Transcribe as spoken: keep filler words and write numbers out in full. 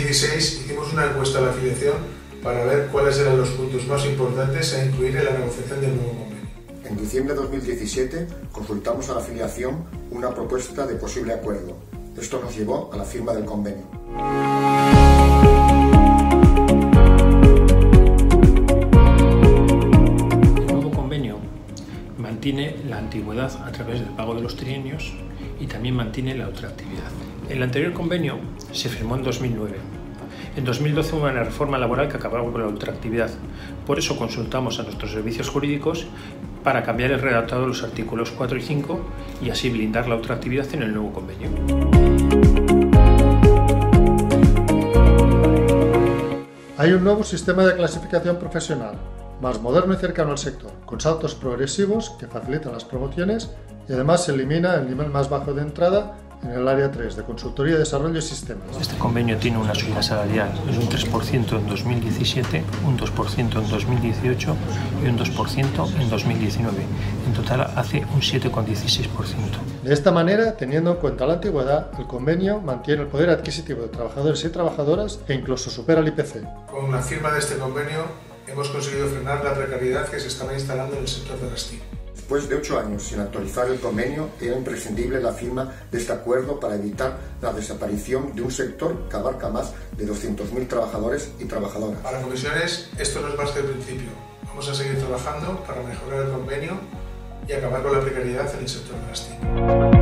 dieciséis hicimos una encuesta a la afiliación para ver cuáles eran los puntos más importantes a incluir en la negociación del nuevo convenio. En diciembre de dos mil diecisiete consultamos a la afiliación una propuesta de posible acuerdo. Esto nos llevó a la firma del convenio. El nuevo convenio mantiene la antigüedad a través del pago de los trienios y también mantiene la ultraactividad. El anterior convenio se firmó en dos mil nueve. En dos mil doce hubo una reforma laboral que acababa con la ultraactividad. Por eso consultamos a nuestros servicios jurídicos para cambiar el redactado de los artículos cuatro y cinco y así blindar la ultraactividad en el nuevo convenio. Hay un nuevo sistema de clasificación profesional, más moderno y cercano al sector, con saltos progresivos que facilitan las promociones y además se elimina el nivel más bajo de entrada en el área tres de consultoría, desarrollo y sistemas. Este convenio tiene una subida salarial de un tres por ciento en dos mil diecisiete, un dos por ciento en dos mil dieciocho y un dos por ciento en dos mil diecinueve. En total hace un siete coma dieciséis por ciento. De esta manera, teniendo en cuenta la antigüedad, el convenio mantiene el poder adquisitivo de trabajadores y trabajadoras e incluso supera el I P C. Con la firma de este convenio hemos conseguido frenar la precariedad que se estaba instalando en el sector de las T I C. Después de ocho años sin actualizar el convenio, era imprescindible la firma de este acuerdo para evitar la desaparición de un sector que abarca más de doscientos mil trabajadores y trabajadoras. Para Comisiones, esto no es más que el principio. Vamos a seguir trabajando para mejorar el convenio y acabar con la precariedad en el sector de las T I C.